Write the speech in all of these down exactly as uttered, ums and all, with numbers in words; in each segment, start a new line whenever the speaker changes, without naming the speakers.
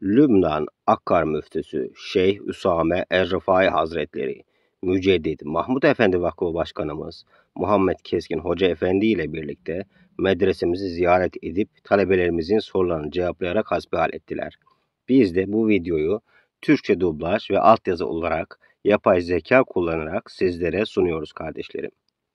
Lübnan Akkar Müftüsü Şeyh Üsame Er-Rıfai Hazretleri, Müceddit Mahmud Efendi Vakfı Başkanımız Muhammed Keskin Hoca Efendi ile birlikte medresemizi ziyaret edip talebelerimizin sorularını cevaplayarak hasbihal ettiler. Biz de bu videoyu Türkçe dublaj ve altyazı olarak yapay zeka kullanarak sizlere sunuyoruz kardeşlerim.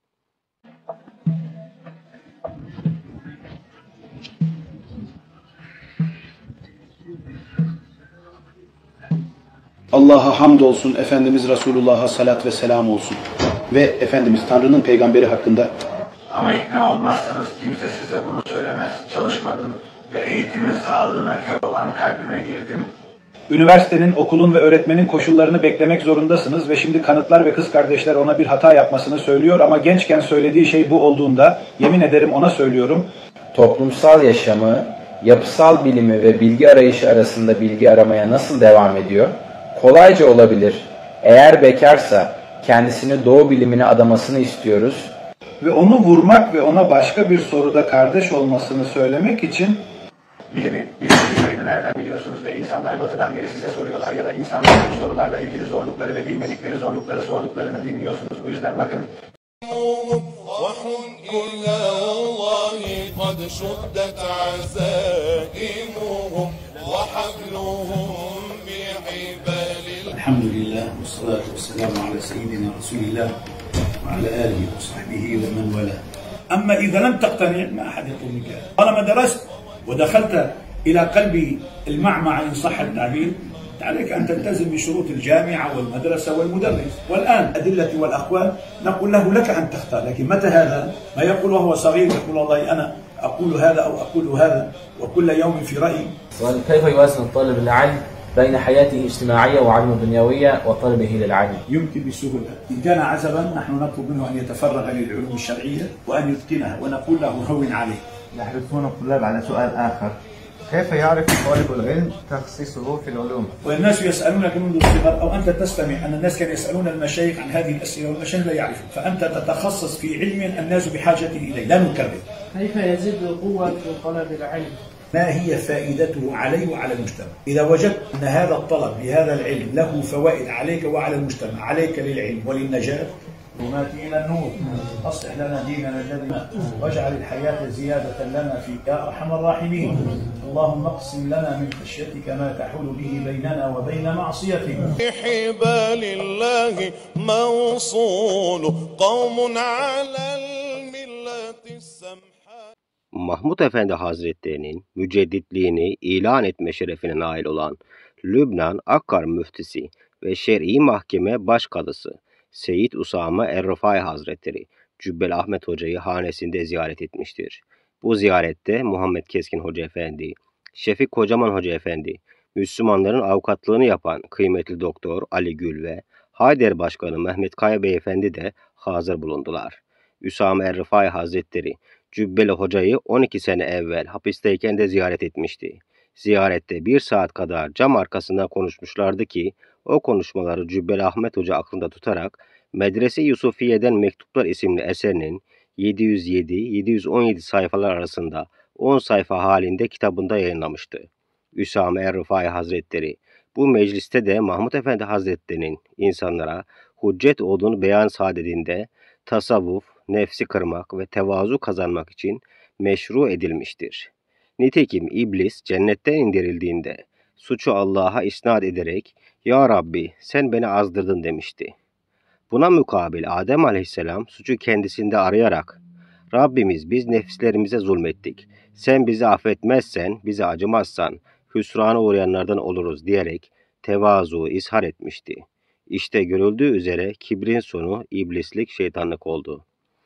Allah'a hamdolsun, Efendimiz Resulullah'a salat ve selam olsun. Ve Efendimiz Tanrı'nın peygamberi hakkında
ama ikna olmazsanız kimse size bunu söylemez. Çalışmadım ve eğitimin sağlığına kör olan kalbime girdim.
Üniversitenin, okulun ve öğretmenin koşullarını beklemek zorundasınız ve şimdi kanıtlar ve kız kardeşler ona bir hata yapmasını söylüyor ama gençken söylediği şey bu olduğunda yemin ederim ona söylüyorum.
Toplumsal yaşamı, yapısal bilimi ve bilgi arayışı arasında bilgi aramaya nasıl devam ediyor? Kolayca olabilir. Eğer bekarsa kendisini doğu bilimine adamasını istiyoruz.
Ve onu vurmak ve ona başka bir soruda kardeş olmasını söylemek için
Bilimi, bilimi nereden biliyorsunuz ve insanlar batıdan beri size soruyorlar ya da insanlar bu sorularla ilgili zorlukları ve bilmedikleri zorlukları sorduklarını dinliyorsunuz. Bu yüzden bakın.
Elhamdülillah ve salatu ve selamu ala seyyidina Resulillah ve ala alihi ve sahbihi ve men vela. Ama إذا لم تقتنع ما أحد يطلب منك. طالما درست ودخلت إلى قلب المعمعة إن صح التعبير عليك أن تلتزم بشروط الجامعة والمدرسة والمدرس. والآن أدلة والأقوال نقول له لك أن تختار، لكن متى هذا؟ ما يقول وهو صغير يقول والله أنا أقول هذا أو أقول هذا وكل يوم في رأي.
كيف يوازن الطالب العلم بين حياته الاجتماعية وعلمه الدنيوية وطلبه للعلم؟
يمكن بسهولة. إن كان عزبا نحن نطلب منه أن يتفرغ للعلوم الشرعية وأن يتقنها ونقول له هون عليه.
يحرصون الطلاب على سؤال آخر، كيف يعرف طالب العلم تخصيصه في العلوم؟
والناس يسألونك منذ الصغر أو أنت تستمع أن الناس كانوا يسألون المشايخ عن هذه الأسئلة والمشايخ لا يعرفون، فأنت تتخصص في علم الناس بحاجة إليه، لا نكرر.
كيف يزيد قوة طلب العلم؟
ما هي فائدته عليه وعلى المجتمع؟ إذا وجدت أن هذا الطلب لهذا العلم له فوائد عليك وعلى المجتمع، عليك للعلم وللنجاة. وناتي إلى النور، أصلح لنا ديننا الذي واجعل الحياة زيادة لنا فيك يا أرحم الراحمين. اللهم اقسم لنا من خشيتك ما تحول به بيننا وبين معصيتك.
حبال الله موصول قوم على الملة السمحاء.
Mahmud Efendi Hazretlerinin mücedditliğini ilan etme şerefine nail olan Lübnan Akkar Müftüsü ve Şer'i Mahkeme Başkadısı Seyyid Usame Er-Rıfai Hazretleri Cübbeli Ahmet Hoca'yı hanesinde ziyaret etmiştir. Bu ziyarette Muhammed Keskin Hoca Efendi, Şefik Kocaman Hoca Efendi, Müslümanların avukatlığını yapan kıymetli doktor Ali Gül ve Hayder Başkanı Mehmet Kaya Beyefendi de hazır bulundular. Üsame Er-Rıfai Hazretleri Cübbeli Hoca'yı on iki sene evvel hapisteyken de ziyaret etmişti. Ziyarette bir saat kadar cam arkasında konuşmuşlardı ki o konuşmaları Cübbeli Ahmet Hoca aklında tutarak Medrese Yusufiye'den Mektuplar isimli eserinin yedi yüz yedi yedi yüz on yedi sayfalar arasında on sayfa halinde kitabında yayınlamıştı. Üsame Er-Rıfai Hazretleri bu mecliste de Mahmud Efendi Hazretleri'nin insanlara hüccet olduğunu beyan saadetinde tasavvuf, nefsi kırmak ve tevazu kazanmak için meşru edilmiştir. Nitekim iblis cennetten indirildiğinde suçu Allah'a isnat ederek "Ya Rabbi sen beni azdırdın" demişti. Buna mukabil Adem Aleyhisselam suçu kendisinde arayarak "Rabbimiz biz nefislerimize zulmettik. Sen bizi affetmezsen, bize acımazsan hüsrana uğrayanlardan oluruz" diyerek tevazu ishar etmişti. İşte görüldüğü üzere kibrin sonu iblislik, şeytanlık oldu.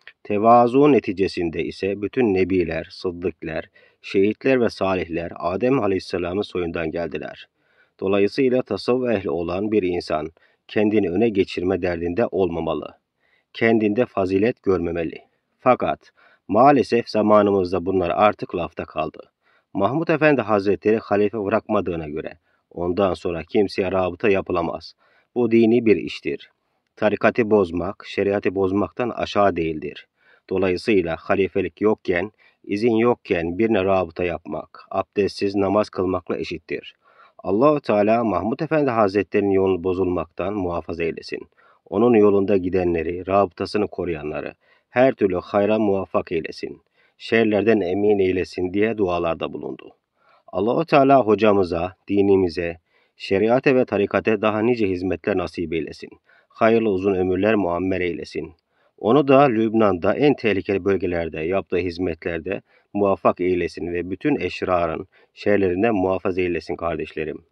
Tevazu neticesinde ise bütün nebiler, sıddıklar, şehitler ve salihler Adem Aleyhisselam'ın soyundan geldiler. Dolayısıyla tasavvuf ehli olan bir insan kendini öne geçirme derdinde olmamalı. Kendinde fazilet görmemeli. Fakat maalesef zamanımızda bunlar artık lafta kaldı. Mahmud Efendi Hazretleri halife bırakmadığına göre ondan sonra kimseye rabıta yapılamaz. Bu dini bir iştir. Tarikatı bozmak, şeriatı bozmaktan aşağı değildir. Dolayısıyla halifelik yokken, izin yokken birine rabıta yapmak, abdestsiz namaz kılmakla eşittir. Allah-u Teala Mahmud Efendi Hazretleri'nin yolunu bozulmaktan muhafaza eylesin. Onun yolunda gidenleri, rabıtasını koruyanları her türlü hayra muvaffak eylesin. Şerlerden emin eylesin diye dualarda bulundu. Allah-u Teala hocamıza, dinimize, şeriate ve tarikate daha nice hizmetler nasip eylesin. Hayırlı uzun ömürler muammer eylesin. Onu da Lübnan'da en tehlikeli bölgelerde yaptığı hizmetlerde muvaffak eylesin ve bütün eşrarın şerlerinden muhafaza eylesin kardeşlerim.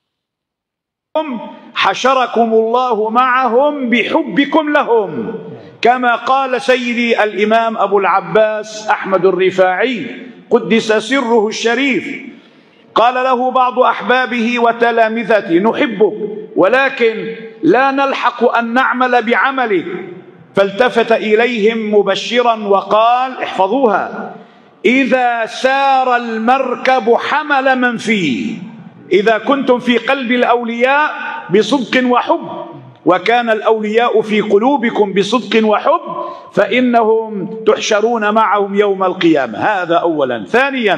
حشركم الله معهم بحبكم لهم كما قال سيدي الإمام أبو العباس أحمد الرفاعي قدس سره الشريف قال له بعض أحبابه وتلامذته نحبك ولكن لا نلحق أن نعمل بعملك فالتفت إليهم مبشرا وقال احفظوها إذا سار المركب حمل من فيه إذا كنتم في قلب الأولياء بصدق وحب وكان الأولياء في قلوبكم بصدق وحب فإنهم تحشرون معهم يوم القيامة هذا أولا ثانيا.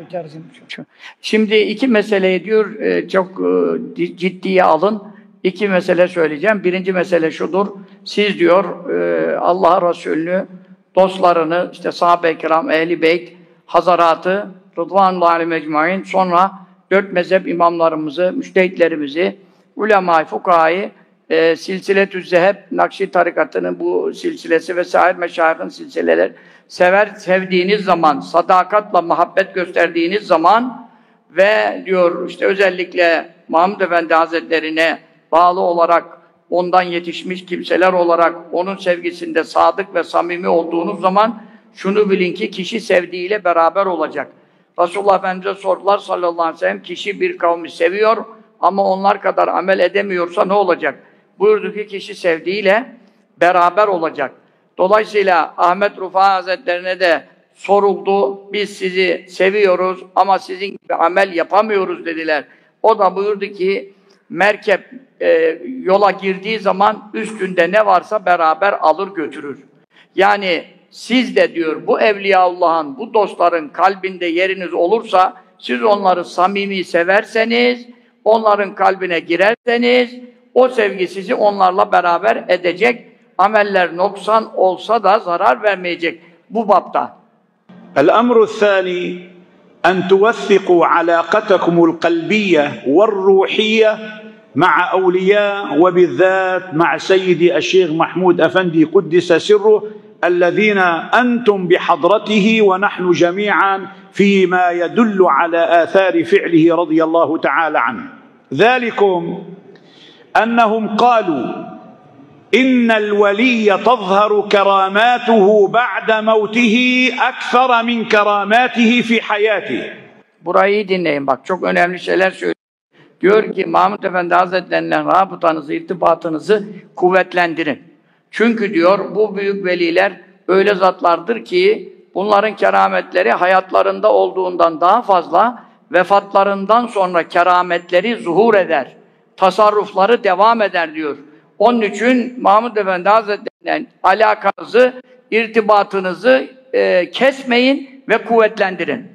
Şimdi iki meseleyi diyor çok ciddiye alın. İki mesele söyleyeceğim. Birinci mesele şudur. Siz diyor Allah Resulü'nü, dostlarını, işte sahabe-i kiram, ehl-i beyt, hazaratı, Rıdvanullahi aleyhim ecmaîn, sonra dört mezhep imamlarımızı, müştehitlerimizi, ulema-i fukahayı, e, silsiletü zeheb, Nakşi tarikatının bu silsilesi ve sair meşayihin silsileler sever, sevdiğiniz zaman, sadakatla muhabbet gösterdiğiniz zaman ve diyor işte özellikle Mahmud Efendi Hazretlerine bağlı olarak, ondan yetişmiş kimseler olarak onun sevgisinde sadık ve samimi olduğunuz zaman şunu bilin ki kişi sevdiğiyle beraber olacak. Resulullah Efendimiz'e sordular sallallahu aleyhi ve sellem, kişi bir kavmi seviyor ama onlar kadar amel edemiyorsa ne olacak? Buyurdu ki kişi sevdiğiyle beraber olacak. Dolayısıyla Ahmet Rufai Hazretlerine de soruldu, biz sizi seviyoruz ama sizin gibi amel yapamıyoruz dediler. O da buyurdu ki merkep e, yola girdiği zaman üstünde ne varsa beraber alır götürür. Yani siz de diyor bu Evliyaullah'ın, bu dostların kalbinde yeriniz olursa, siz onları samimi severseniz, onların kalbine girerseniz, o sevgi sizi onlarla beraber edecek. Ameller noksan olsa da zarar vermeyecek bu bapta.
El-emru thani en tuvethikû alâkatakumul kalbiyye ve'r-ruhiyye ma'a evliyâ ve bizzât ma'a seyyidi eşşeyh Mahmud Efendi kuddise sirruh الذين أنتم بحضرته ونحن جميعا فيما يدل على آثار فعله رضي الله تعالى عنه ذلكم أنهم قالوا إن الولي تظهر كراماته بعد موته أكثر من كراماته في حياته.
Burayı dinleyin bak, çok önemli şeyler söylüyor. Diyor ki Mahmud Efendi Hazretlerinden rabıtanızı, irtibatınızı kuvvetlendirin. Çünkü diyor bu büyük veliler öyle zatlardır ki bunların kerametleri hayatlarında olduğundan daha fazla, vefatlarından sonra kerametleri zuhur eder. Tasarrufları devam eder diyor. Onun için Mahmud Efendi Hazretlerinden alakanızı, irtibatınızı e, kesmeyin ve kuvvetlendirin.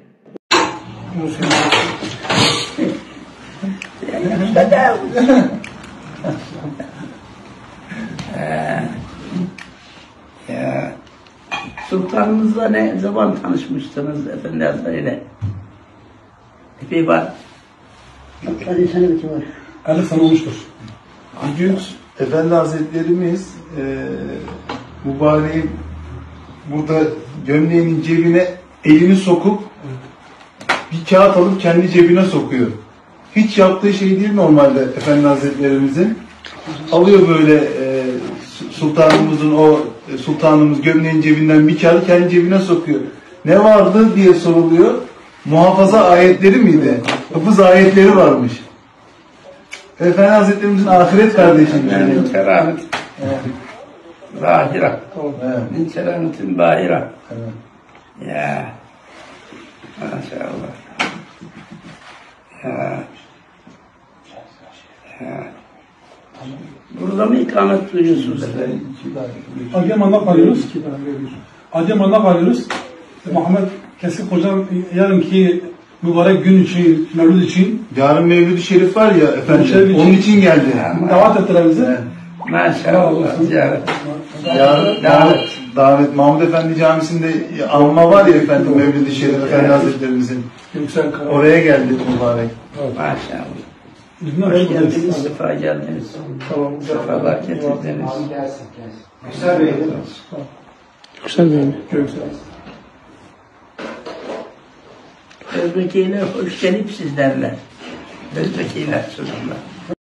Ya, sultanımızla ne zaman tanışmıştınız Efendi Hazretleriyle? Epey var. elli sene mi var?
elli sene olmuştur.
Bir gün Efendi Hazretlerimiz e, mübareğin burada gömleğinin cebine elini sokup bir kağıt alıp kendi cebine sokuyor. Hiç yaptığı şey değil normalde Efendi Hazretlerimizin. Alıyor böyle e, sultanımızın o sultanımız gömleğin cebinden bir kağıt kendi cebine sokuyor. Ne vardı diye soruluyor. Muhafaza ayetleri miydi? Hafız ayetleri varmış. Efendi Hazretlerimizin ahiret kardeşiymiş.
Yani keramet. Zahira. Min kerametin bahira. Ya. Maşallah. Ya. Ya. Burada mı ikamet duyuyorsunuz efendim?
Adıyaman'da kalıyoruz. Adıyaman'da kalıyoruz. Muhammed Kesik Hocam yarınki mübarek gün için, Mevlid için.
Yarın Mevlid-i Şerif var ya efendim,
Şerif
onun için geldi.
Davet ettiler bize.
Maşallah. Ziyaret.
Yarın davet. davet. Mahmud Efendi Camisi'nde anma var ya efendim, Mevlid-i Şerif Efendi Hazretlerimizin.
Yüksel Kara.
Oraya geldik mübarek.
Maşallah. Hoş geldiniz, sefa geldiniz.
Tamam.
Sefalar getirdiniz.
Yüksel Bey. Yüksel Bey. Yüksel.
Özbekiler hoş gelip sizlerle. Özbekiler sorunlar.